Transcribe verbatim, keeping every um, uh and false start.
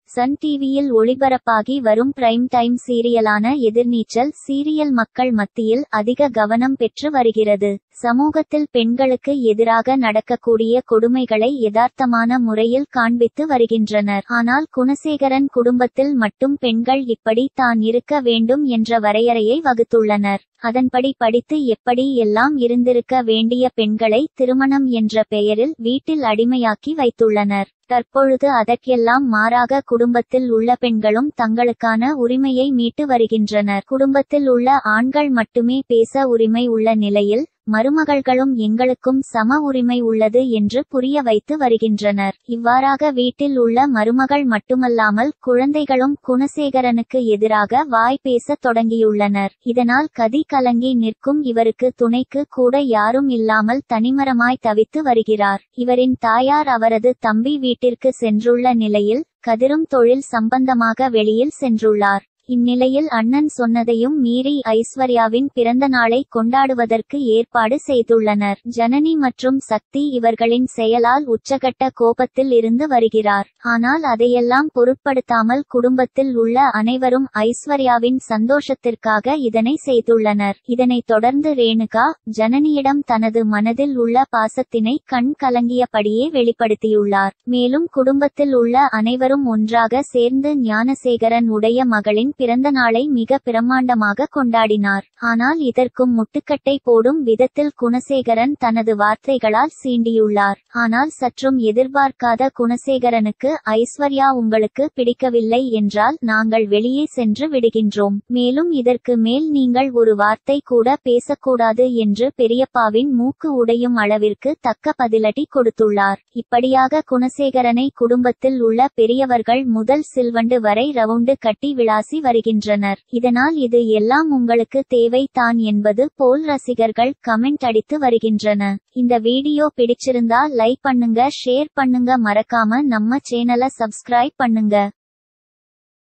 Sun டிவியில் ஒளிபரப்பாகி வரும் பிரைம் டைம் சீரியலான எதிர்நீச்சல் சீரியல் மக்கள் மத்தியில் அதிக கவனம் பெற்று வருகிறது. சமூகத்தில் பெண்களுக்கு எதிராக நடக்கக்கூடிய கொடுமைகளை யதார்த்தமான முறையில் காண்பித்து வருகின்றனர். ஆனால் குணசேகரன் குடும்பத்தில் மட்டும் பெண்கள் இப்படி தான் இருக்க வேண்டும் என்ற வரையறையை வகுத்துள்ளனர். அதன்படி படித்து எப்படி எல்லாம் இருந்திருக்க வேண்டிய பெண்களை திருமணம் என்ற பெயரில் வீட்டில் அடிமையாக்கி வைத்துள்ளனர். தற்பொழுது அதற்கெல்லாம் மாறாக குடும்பத்தில் உள்ள பெண்களும் தங்களுக்கான உரிமையை மீட்டு வருகின்றனர். குடும்பத்தில் உள்ள ஆண்கள் மட்டுமே பேச உரிமை உள்ள நிலையில் மருமகள்களும் எங்களுக்கும் சம உரிமை உள்ளது என்று புரிய வைத்து வருகின்றனர். இவ்வாறாக வீட்டில் உள்ள மருமகள் மட்டுமல்லாமல் குழந்தைகளும் குணசேகரனுக்கு எதிராக வாய் பேச தொடங்கியுள்ளனர். இதனால் கதி கலங்கி நிற்கும் இவருக்கு துணைக்கு கூட யாரும் இல்லாமல் தனிமரமாய் தவித்து வருகிறார். இவரின் தாயார் அவரது தம்பி வீட்டிற்கு சென்றுள்ள நிலையில் கதிரும் தொழில் சம்பந்தமாக வெளியில் சென்றுள்ளார். இந்நிலையில் அண்ணன் சொன்னதையும் மீறி ஐஸ்வர்யாவின் பிறந்த நாளை கொண்டாடுவதற்கு ஏற்பாடு செய்துள்ளனர். ஜனனி மற்றும் சக்தி இவர்களின் செயலால் உச்சகட்ட கோபத்தில் இருந்து வருகிறார். ஆனால் அதையெல்லாம் பொருட்படுத்தாமல் குடும்பத்தில் உள்ள அனைவரும் ஐஸ்வர்யாவின் சந்தோஷத்திற்காக இதனை செய்துள்ளனர். இதனைத் தொடர்ந்து ரேணுகா ஜனனியிடம் தனது மனதில் உள்ள பாசத்தினை கண் கலங்கியபடியே வெளிப்படுத்தியுள்ளார். மேலும் குடும்பத்தில் உள்ள அனைவரும் ஒன்றாக சேர்ந்து ஞானசேகரன் உடைய மகளின் பிறந்த நாளை மிக பிரம்மாண்டமாக கொண்டாடினார். ஆனால் இதற்கும் முட்டுக்கட்டை போடும் விதத்தில் குணசேகரன் தனது வார்த்தைகளால் சீண்டியுள்ளார். ஆனால் சற்றும் எதிர்பார்க்காத குணசேகரனுக்கு ஐஸ்வர்யா உங்களுக்கு பிடிக்கவில்லை என்றால் நாங்கள் வெளியே சென்று விடுகின்றோம். மேலும் இதற்கு மேல் நீங்கள் ஒரு வார்த்தை கூட பேசக்கூடாது என்று பெரியப்பாவின் மூக்கு உடையும் அளவிற்கு தக்க பதிலடி கொடுத்துள்ளார். இப்படியாக குணசேகரனை குடும்பத்தில் உள்ள பெரியவர்கள் முதல் சில்வண்டு வரை ரவுண்டு கட்டி விளாசி வருகின்றனர். இதனால் இது எல்லாம் உங்களுக்கு தேவை தான் என்பது போல் ரசிகர்கள் கமெண்ட் அடித்து வருகின்றன. இந்த வீடியோ பிடிச்சிருந்தா லைக் பண்ணுங்க, ஷேர் பண்ணுங்க, மறக்காம நம்ம சேனலை சப்ஸ்கிரைப் பண்ணுங்க.